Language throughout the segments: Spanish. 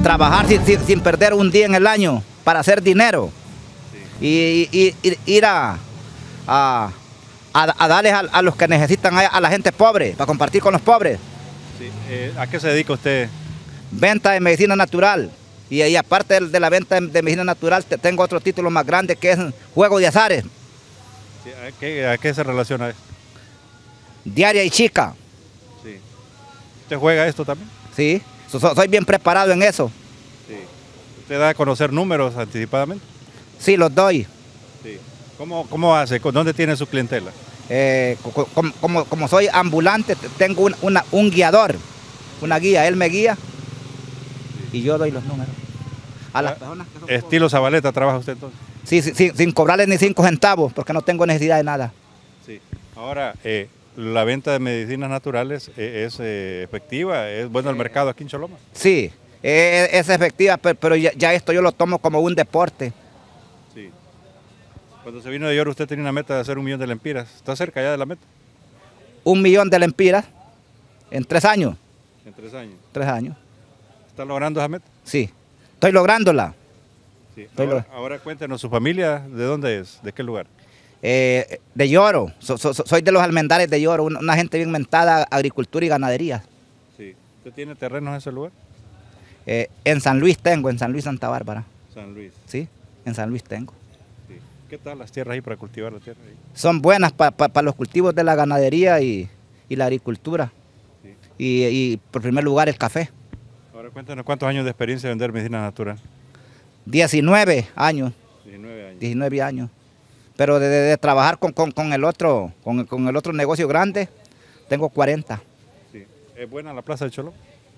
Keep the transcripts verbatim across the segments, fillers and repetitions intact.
trabajar sin, sin, sin perder un día en el año para hacer dinero. Sí. Y, y, y ir a, a, a, a darles a, a los que necesitan, a, a la gente pobre, para compartir con los pobres. Sí. Eh, ¿A qué se dedica usted? Venta de medicina natural. Y, y aparte de, de la venta de, de medicina natural, te, tengo otro título más grande que es juego de azares. Sí, ¿a, qué, ¿A qué se relaciona eso? Diaria y chica. Sí. ¿Usted juega esto también? Sí, so, so, soy bien preparado en eso. Sí. ¿Usted da a conocer números anticipadamente? Sí, los doy. Sí. ¿Cómo, cómo hace? ¿Dónde tiene su clientela? Eh, como, como, como soy ambulante, tengo un, una, un guiador, una guía, él me guía y yo doy los números. A las personas que son ¿Estilo Zabaleta trabaja usted entonces? Sí, sí, sí, sin cobrarle ni cinco centavos, porque no tengo necesidad de nada. Sí. Ahora, eh, la venta de medicinas naturales eh, es eh, efectiva, es bueno el mercado aquí en Choloma. Sí, es, es efectiva, pero, pero ya, ya esto yo lo tomo como un deporte. Sí. Cuando se vino de Lloro usted tenía una meta de hacer un millón de lempiras. ¿Está cerca ya de la meta? Un millón de lempiras en tres años. En tres años. Tres años. ¿Está logrando esa meta? Sí, estoy lográndola. Sí. Estoy Ahora, log ahora cuéntenos, ¿su familia de dónde es? ¿De qué lugar? Eh, de Lloro, so, so, soy de los almendares de Lloro, una, una gente bien mentada, agricultura y ganadería. Sí. ¿Usted tiene terrenos en ese lugar? Eh, en San Luis tengo, en San Luis Santa Bárbara. San Luis. Sí, en San Luis tengo. Sí. ¿Qué tal las tierras ahí para cultivar la tierra ahí? Son buenas para pa, pa los cultivos de la ganadería y, y la agricultura. Sí. Y, y por primer lugar el café. Ahora cuéntanos cuántos años de experiencia de vender medicina natural. diecinueve años. diecinueve años. diecinueve años. Pero de, de, de trabajar con, con, con, el otro, con, con el otro negocio grande, tengo cuarenta. Sí. ¿Es buena la plaza de Choloma?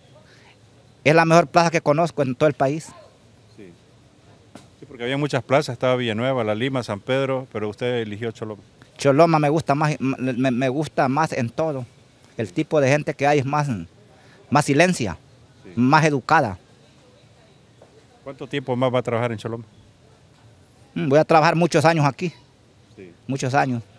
Es la mejor plaza que conozco en todo el país. Sí. Sí, porque había muchas plazas, estaba Villanueva, La Lima, San Pedro, pero usted eligió Choloma. Choloma me gusta más, me, me gusta más en todo. El tipo de gente que hay es más, más silencia, sí. Más educada. ¿Cuánto tiempo más va a trabajar en Choloma? Voy a trabajar muchos años aquí. Sí. Muchos años.